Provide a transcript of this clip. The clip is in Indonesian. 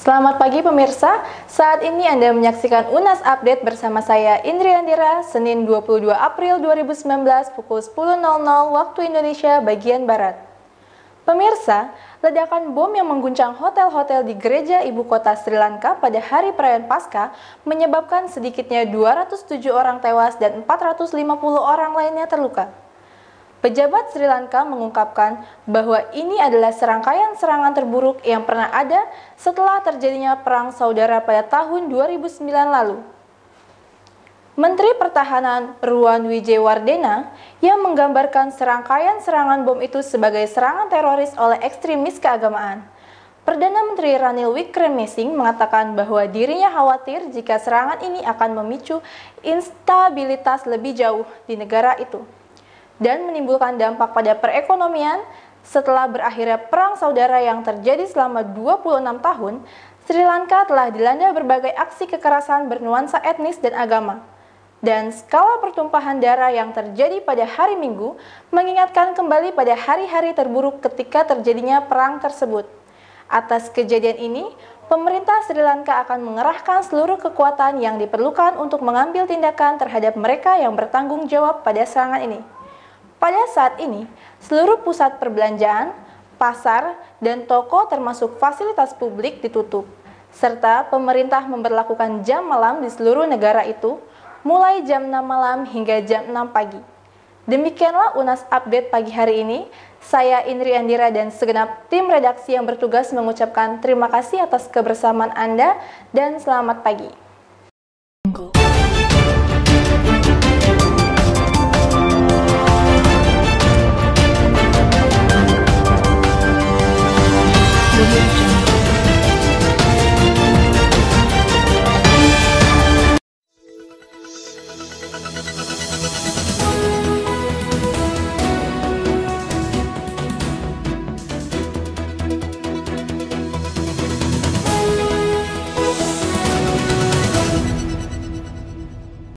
Selamat pagi pemirsa, saat ini Anda menyaksikan UNAS Update bersama saya Indri Andira, Senin 22 April 2019 pukul 10.00 waktu Indonesia bagian Barat. Pemirsa, ledakan bom yang mengguncang hotel-hotel di gereja ibu kota Sri Lanka pada hari perayaan Paskah menyebabkan sedikitnya 207 orang tewas dan 450 orang lainnya terluka. Pejabat Sri Lanka mengungkapkan bahwa ini adalah serangkaian serangan terburuk yang pernah ada setelah terjadinya perang saudara pada tahun 2009 lalu. Menteri Pertahanan Ruwan Wijewardena yang menggambarkan serangkaian serangan bom itu sebagai serangan teroris oleh ekstremis keagamaan. Perdana Menteri Ranil Wickremesinghe mengatakan bahwa dirinya khawatir jika serangan ini akan memicu instabilitas lebih jauh di negara itu dan menimbulkan dampak pada perekonomian. Setelah berakhirnya perang saudara yang terjadi selama 26 tahun, Sri Lanka telah dilanda berbagai aksi kekerasan bernuansa etnis dan agama. Dan skala pertumpahan darah yang terjadi pada hari Minggu mengingatkan kembali pada hari-hari terburuk ketika terjadinya perang tersebut. Atas kejadian ini, pemerintah Sri Lanka akan mengerahkan seluruh kekuatan yang diperlukan untuk mengambil tindakan terhadap mereka yang bertanggung jawab pada serangan ini. Pada saat ini, seluruh pusat perbelanjaan, pasar, dan toko termasuk fasilitas publik ditutup, serta pemerintah memberlakukan jam malam di seluruh negara itu, mulai jam 6 malam hingga jam 6 pagi. Demikianlah UNAS Update pagi hari ini. Saya Indri Andira dan segenap tim redaksi yang bertugas mengucapkan terima kasih atas kebersamaan Anda dan selamat pagi.